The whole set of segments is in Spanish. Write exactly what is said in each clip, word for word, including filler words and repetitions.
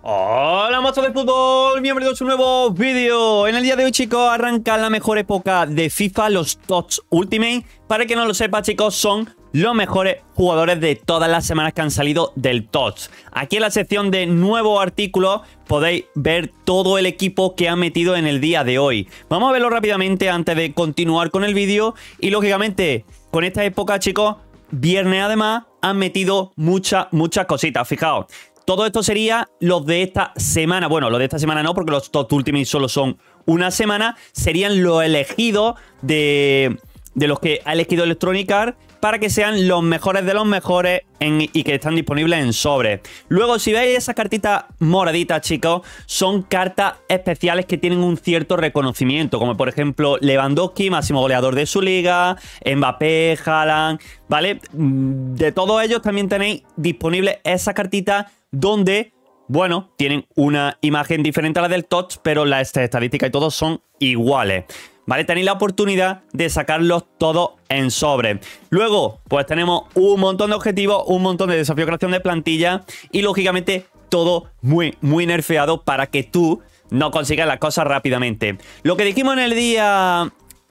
Hola monstruos de fútbol, bienvenidos a un nuevo vídeo. En el día de hoy, chicos, arranca la mejor época de FIFA, los TOTS Ultimate. Para el que no lo sepa, chicos, son los mejores jugadores de todas las semanas que han salido del TOTS. Aquí en la sección de nuevos artículos podéis ver todo el equipo que han metido en el día de hoy. Vamos a verlo rápidamente antes de continuar con el vídeo. Y lógicamente, con esta época, chicos, viernes además han metido muchas, muchas cositas. Fijaos. Todo esto sería los de esta semana. Bueno, los de esta semana no, porque los TOTS Ultimate solo son una semana. Serían los elegidos de, de los que ha elegido Electronic Arts para que sean los mejores de los mejores en, y que están disponibles en sobre. Luego, si veis esas cartitas moraditas, chicos, son cartas especiales que tienen un cierto reconocimiento, como por ejemplo Lewandowski, máximo goleador de su liga, Mbappé, Haaland, ¿vale? De todos ellos también tenéis disponibles esas cartitas donde, bueno, tienen una imagen diferente a la del TOTS, pero las estadísticas y todo son iguales. ¿Vale? Tenéis la oportunidad de sacarlos todos en sobre. Luego, pues tenemos un montón de objetivos, un montón de desafíos de creación de plantilla y, lógicamente, todo muy, muy nerfeado para que tú no consigas las cosas rápidamente. Lo que dijimos en el día...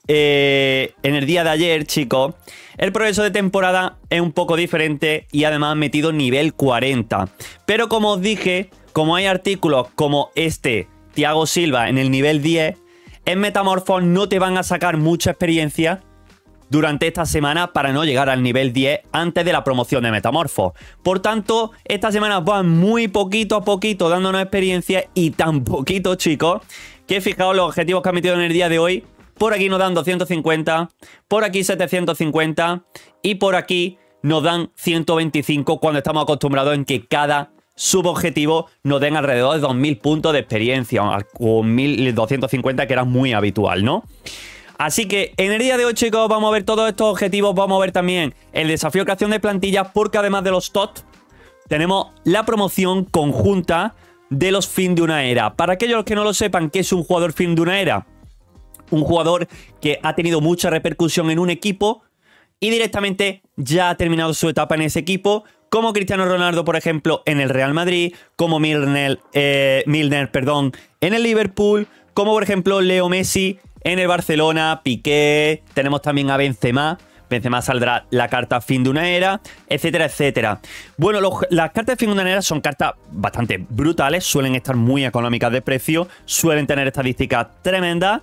Eh, en el día de ayer, chicos, el progreso de temporada es un poco diferente y además han metido nivel cuarenta. Pero como os dije, como hay artículos como este, Thiago Silva en el nivel diez, en Metamorphos no te van a sacar mucha experiencia durante esta semana para no llegar al nivel diez antes de la promoción de Metamorphos. Por tanto, esta semana van muy poquito a poquito dándonos experiencia y tan poquito, chicos, que fijaos los objetivos que han metido en el día de hoy. Por aquí nos dan doscientos cincuenta, por aquí setecientos cincuenta y por aquí nos dan ciento veinticinco cuando estamos acostumbrados en que cada subobjetivo nos den alrededor de dos mil puntos de experiencia o mil doscientos cincuenta, que era muy habitual, ¿no? Así que en el día de hoy, chicos, vamos a ver todos estos objetivos, vamos a ver también el desafío de creación de plantillas, porque además de los TOTS tenemos la promoción conjunta de los fin de una era. Para aquellos que no lo sepan, ¿qué es un jugador fin de una era? Un jugador que ha tenido mucha repercusión en un equipo y directamente ya ha terminado su etapa en ese equipo, como Cristiano Ronaldo, por ejemplo, en el Real Madrid, como Milner, eh, Milner perdón, en el Liverpool, como por ejemplo Leo Messi en el Barcelona, Piqué, tenemos también a Benzema. Benzema saldrá la carta fin de una era, etcétera, etcétera. Bueno, los, las cartas de fin de una era son cartas bastante brutales, suelen estar muy económicas de precio, suelen tener estadísticas tremendas.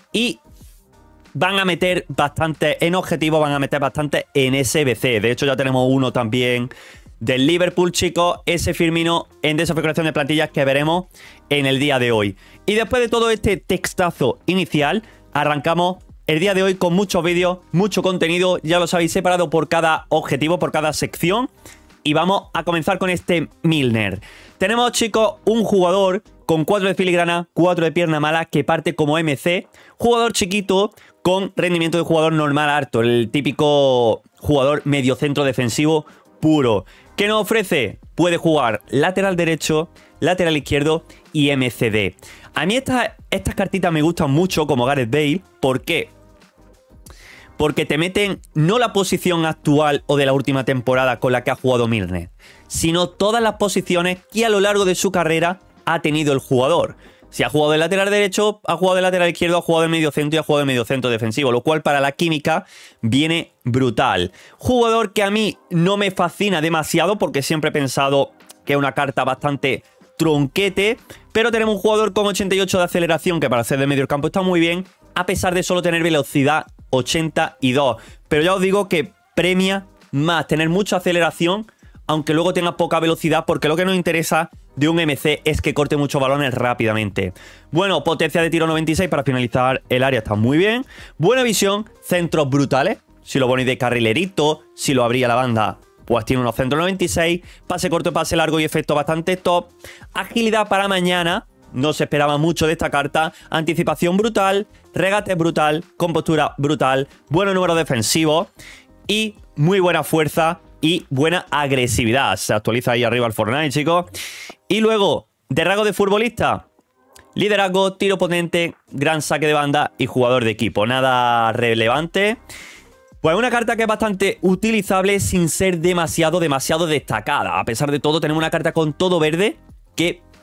Y van a meter bastante en objetivo, van a meter bastante en S B C. De hecho, ya tenemos uno también del Liverpool, chicos. Ese Firmino en desafío de creación de plantillas que veremos en el día de hoy. Y después de todo este textazo inicial, arrancamos el día de hoy con muchos vídeos, mucho contenido. Ya los habéis separado por cada objetivo, por cada sección. Y vamos a comenzar con este Milner. Tenemos, chicos, un jugador con cuatro de filigrana, cuatro de pierna mala, que parte como M C. Jugador chiquito con rendimiento de jugador normal alto. El típico jugador mediocentro defensivo puro. ¿Qué nos ofrece? Puede jugar lateral derecho, lateral izquierdo y M C D. A mí estas, estas cartitas me gustan mucho como Gareth Bale. ¿Por qué? Porque te meten no la posición actual o de la última temporada con la que ha jugado Milner, sino todas las posiciones que a lo largo de su carrera ha tenido el jugador. Si ha jugado de lateral derecho, ha jugado de lateral izquierdo, ha jugado de medio centro y ha jugado de medio centro defensivo, lo cual para la química viene brutal. Jugador que a mí no me fascina demasiado porque siempre he pensado que es una carta bastante tronquete, pero tenemos un jugador con ochenta y ocho de aceleración que para ser de medio campo está muy bien, a pesar de solo tener velocidad ochenta y dos. Pero ya os digo que premia más tener mucha aceleración, aunque luego tenga poca velocidad, porque lo que nos interesa de un M C es que corte muchos balones rápidamente. Bueno, potencia de tiro noventa y seis para finalizar el área está muy bien. Buena visión, centros brutales. Si lo ponéis de carrilerito, si lo abría la banda, pues tiene unos centros noventa y seis. Pase corto, pase largo y efecto bastante top. Agilidad para mañana. No se esperaba mucho de esta carta. Anticipación brutal, regate brutal, compostura brutal, buen número defensivo y muy buena fuerza y buena agresividad. Se actualiza ahí arriba el Fortnite, chicos. Y luego, de rasgo de futbolista, liderazgo, tiro potente, gran saque de banda y jugador de equipo. Nada relevante. Pues una carta que es bastante utilizable sin ser demasiado, demasiado destacada. A pesar de todo, tenemos una carta con todo verde que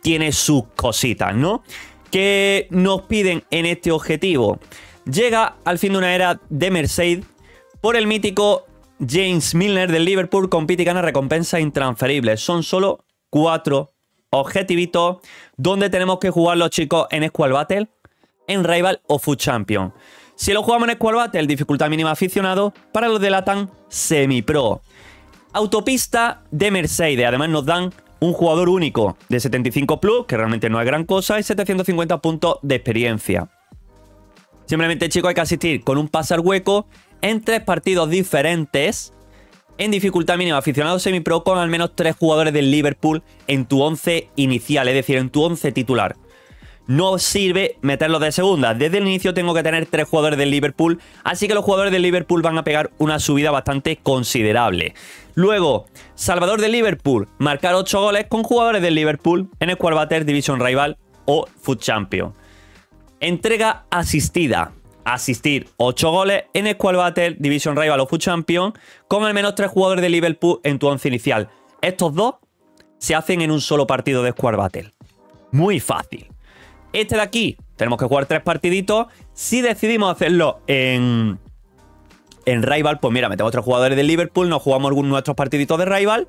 tiene sus cositas, ¿no? ¿Qué nos piden en este objetivo? Llega al fin de una era de Mercedes por el mítico James Milner del Liverpool, compite y gana recompensas intransferibles. Son solo cuatro objetivitos donde tenemos que jugar los chicos en Squad Battle, en Rival o Food Champion. Si lo jugamos en Squad Battle, dificultad mínima aficionado, para los de Latam, semi-pro. Autopista de Mercedes, además nos dan un jugador único de setenta y cinco plus, que realmente no es gran cosa, y setecientos cincuenta puntos de experiencia. Simplemente, chicos, hay que asistir con un pase al hueco en tres partidos diferentes en dificultad mínima aficionado semi-pro con al menos tres jugadores del Liverpool en tu once inicial, es decir, en tu once titular. No sirve meterlos de segunda. Desde el inicio tengo que tener tres jugadores del Liverpool, así que los jugadores del Liverpool van a pegar una subida bastante considerable. Luego, Salvador del Liverpool, marcar ocho goles con jugadores del Liverpool en Squad Battle, Division Rival o Food Champion. Entrega asistida. Asistir ocho goles en Squad Battle, Division Rival o Food Champion con al menos tres jugadores de Liverpool en tu once inicial. Estos dos se hacen en un solo partido de Squad Battle. Muy fácil. Este de aquí, tenemos que jugar tres partiditos. Si decidimos hacerlo en, en Rival, pues mira, metemos tres jugadores de Liverpool, nos jugamos algunos nuestros partiditos de Rival.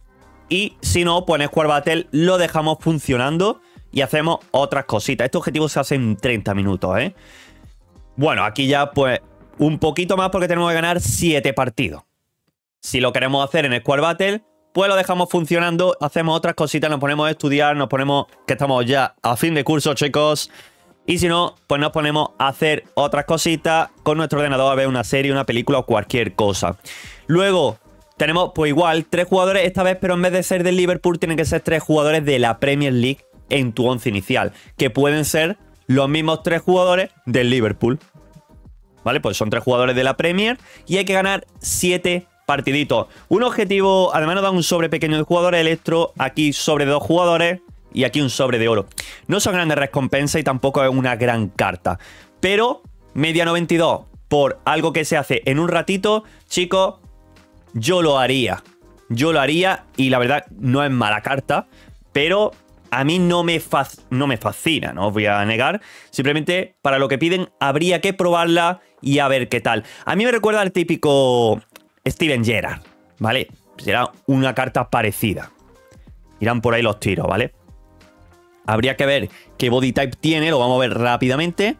Y si no, pues en Squad Battle lo dejamos funcionando y hacemos otras cositas. Este objetivo se hace en treinta minutos, ¿eh? Bueno, aquí ya pues un poquito más porque tenemos que ganar siete partidos. Si lo queremos hacer en Squad Battle, pues lo dejamos funcionando, hacemos otras cositas, nos ponemos a estudiar, nos ponemos, que estamos ya a fin de curso, chicos. Y si no, pues nos ponemos a hacer otras cositas con nuestro ordenador, a ver una serie, una película o cualquier cosa. Luego tenemos pues igual tres jugadores esta vez, pero en vez de ser del Liverpool tienen que ser tres jugadores de la Premier League en tu once inicial, que pueden ser los mismos tres jugadores del Liverpool. ¿Vale? Pues son tres jugadores de la Premier y hay que ganar siete partiditos. Un objetivo, además nos da un sobre pequeño de jugadores electro, aquí sobre de dos jugadores y aquí un sobre de oro. No son grandes recompensas y tampoco es una gran carta. Pero media noventa y dos por algo que se hace en un ratito, chicos, yo lo haría. Yo lo haría y la verdad no es mala carta, pero a mí no me, no me fascina, no os voy a negar. Simplemente para lo que piden habría que probarla y a ver qué tal. A mí me recuerda al típico Steven Gerrard, ¿vale? Será una carta parecida. Irán por ahí los tiros, ¿vale? Habría que ver qué body type tiene, lo vamos a ver rápidamente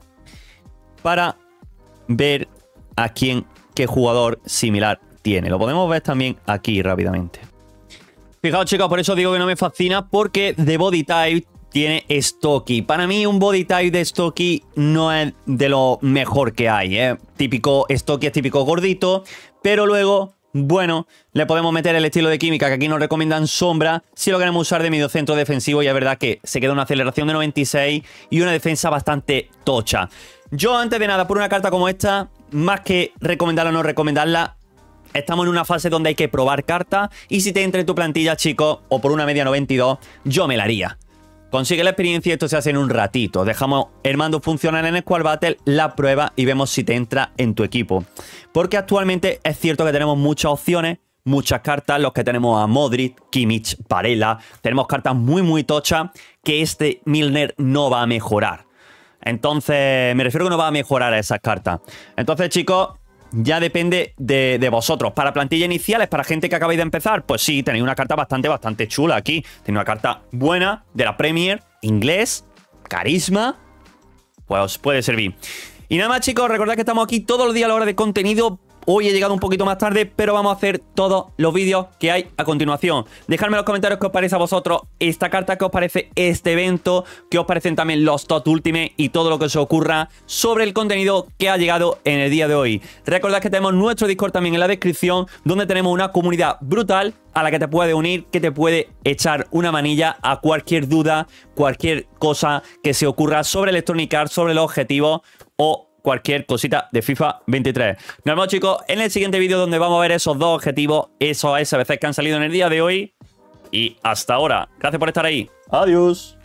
para ver a quién, qué jugador similar tiene. Lo podemos ver también aquí rápidamente. Fijaos, chicos, por eso digo que no me fascina, porque de body type tiene Stocky. Para mí un body type de Stocky no es de lo mejor que hay, ¿eh? Típico Stocky es típico gordito, pero luego, bueno, le podemos meter el estilo de química que aquí nos recomiendan sombra si lo queremos usar de mediocentro defensivo y es verdad que se queda una aceleración de noventa y seis y una defensa bastante tocha. Yo antes de nada, por una carta como esta, más que recomendarla o no recomendarla, estamos en una fase donde hay que probar cartas y si te entra en tu plantilla, chicos, o por una media noventa y dos, yo me la haría. Consigue la experiencia y esto se hace en un ratito. Dejamos el mando funcionar en Squad Battle, la prueba y vemos si te entra en tu equipo. Porque actualmente es cierto que tenemos muchas opciones, muchas cartas, los que tenemos a Modric, Kimmich, Varela. Tenemos cartas muy muy tochas que este Milner no va a mejorar. Entonces, me refiero que no va a mejorar a esas cartas. Entonces, chicos, ya depende de, de vosotros. Para plantillas iniciales, para gente que acabáis de empezar, pues sí, tenéis una carta bastante, bastante chula aquí. Tenéis una carta buena de la Premier, inglés, carisma, pues os puede servir. Y nada más, chicos, recordad que estamos aquí todos los días a la hora de contenido. Hoy he llegado un poquito más tarde, pero vamos a hacer todos los vídeos que hay a continuación. Dejadme en los comentarios qué os parece a vosotros esta carta, qué os parece este evento, qué os parecen también los T O T Ultimate y todo lo que os ocurra sobre el contenido que ha llegado en el día de hoy. Recordad que tenemos nuestro Discord también en la descripción, donde tenemos una comunidad brutal a la que te puede unir, que te puede echar una manilla a cualquier duda, cualquier cosa que se ocurra sobre Electronic Arts, sobre los objetivos o cualquier cosita de FIFA veintitrés. Nos vemos, chicos, en el siguiente vídeo donde vamos a ver esos dos objetivos, esos S B Cs que han salido en el día de hoy. Y hasta ahora. Gracias por estar ahí. Adiós.